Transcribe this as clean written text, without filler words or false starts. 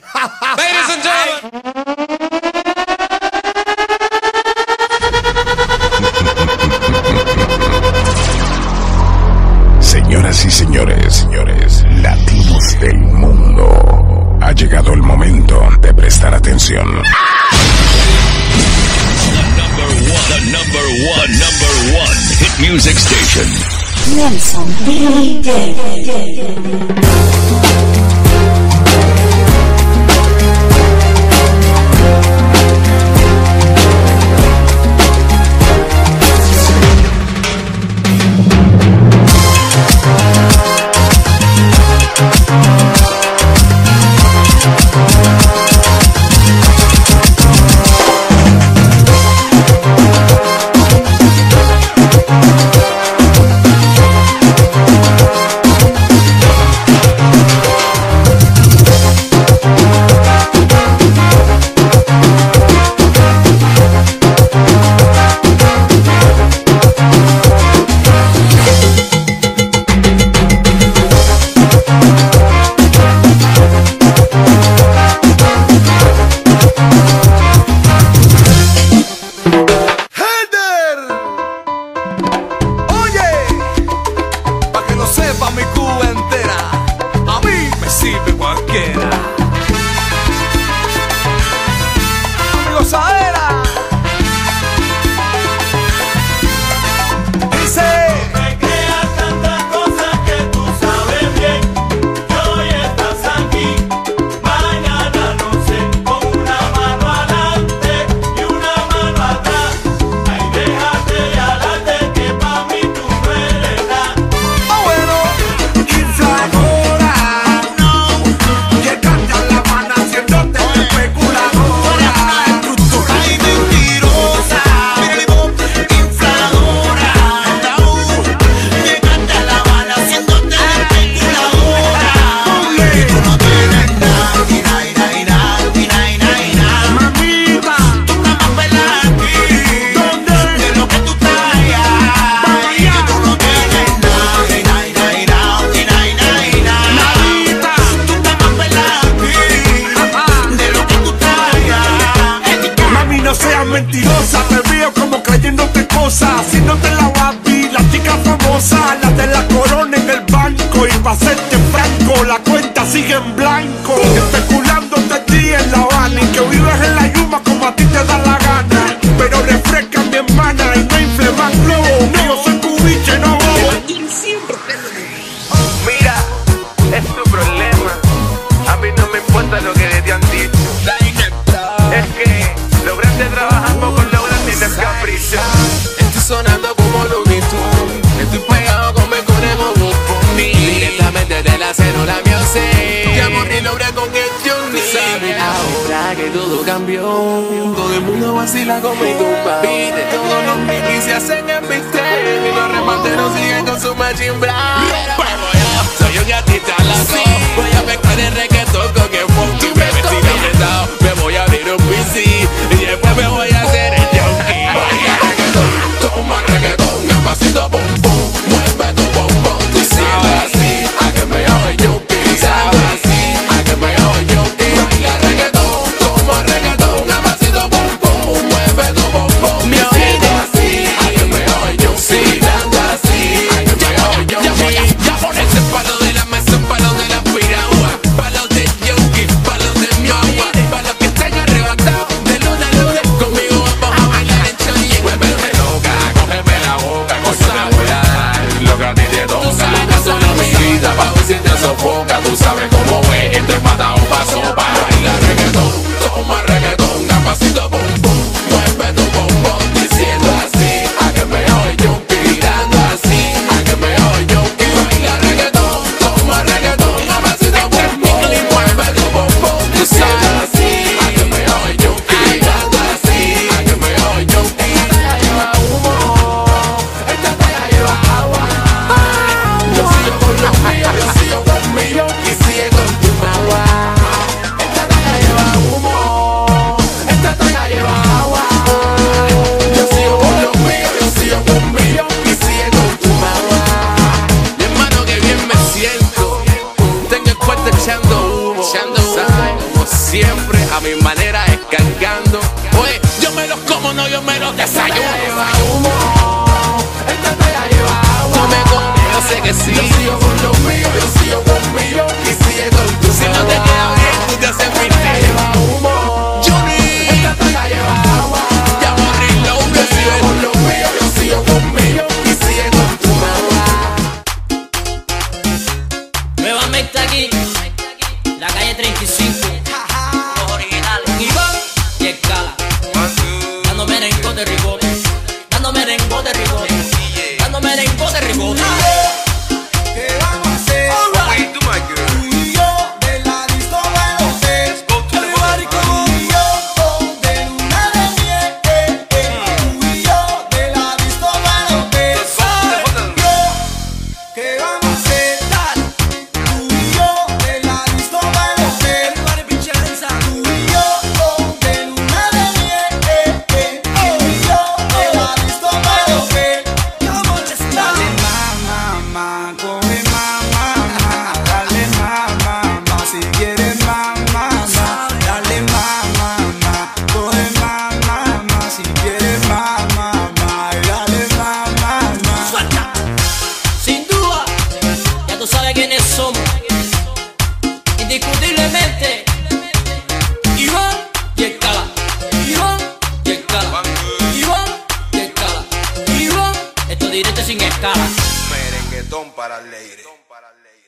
Ladies and gentlemen. Señoras y señores, latinos del mundo, ha llegado el momento de prestar atención. The number one hit music station. Nelson DJ. Mentirosa, te veo como creyéndote cosas, haciéndote la babi, la chica famosa, la de la corona en el banco. Y pa' serte franco, la cuenta sigue en blanco, especulando de ti en La Habana, y que vives en la yuma como a ti te da la gana. Pero refresca mi hermana y no infleman globo, no, yo soy cubiche, no bobo. Mira, es tu problema, a mí no me importa lo que te han dicho. Es que lograste trabajando con Laura, tienes capricho. Estoy sonando como Looney Tunes. Estoy pegado con mi conejo Buffoni. Directamente de la célula music. Ya morí logré con el Johnny. Ahora que todo cambió, todo el mundo vacila con mi tumba. Todos los mickeys se hacen en misterio y los reporteros siguen con su machine brown. Soy un gatita loco. Voy a mezclar el reggaetón con el funky. Me vestí apretado, me voy a abrir un PC y después me voy a hacer el junkie. Baila reggaetón, toma reggaetón, el pasito pum pum, mueve tu pum pum. Tú sabes así, a que me hago el junkie. Sabes así, a que me hago el junkie. Baila reggaetón, toma reggaetón, el pasito pum pum, mueve tu pum pum. Me oído así, a que me hago el junkie. Dando así, a que me hago el junkie. Ya pones el palo de la mesa, un palo de la piragua, palo siempre, a mi manera, escargando. Oye, yo me los como, no, yo me los desayuno. Come, yo sé que sí. Yo sigo con lo mío, yo sigo conmigo y sigue con tu. Si no te queda bien, tú te haces mi Juni, ya morrí lo yo sigo con lo mío, yo sigo conmigo y sigue con tu mamá. Nuevamente aquí, la calle 35, los originales, Iván y Escala, dando merengo de ribote, dando merengo de ribote, dando merengo de ribote. ¿Qué vamos a hacer? Tú y yo de la disco del hotel. Everybody come on. Tú y yo de luna de miel. Tú y yo de la disco del hotel. ¿Qué vamos a hacer? Tú y yo de la disco del hotel. Tú y yo de luna de miel. Tú y yo de la disco del hotel. Dale mamá, coge mamá, dale mamá, si quieres mamá, dale mamá, coge mamá, si quieres mamá, dale mamá. Suelta. Sin duda, ya tú sabes quiénes somos. Indiscutiblemente, Iván y Escala, Iván y Escala, Iván y Escala, Iván. Esto directo sin escala. Merenguetón para el lady.